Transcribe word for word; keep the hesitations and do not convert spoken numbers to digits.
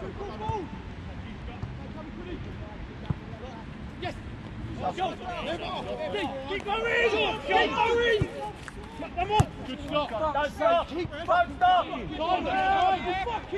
Yes! Go! Keep going! Keep going! Come on! Good stop! Don't stop! Don't stop!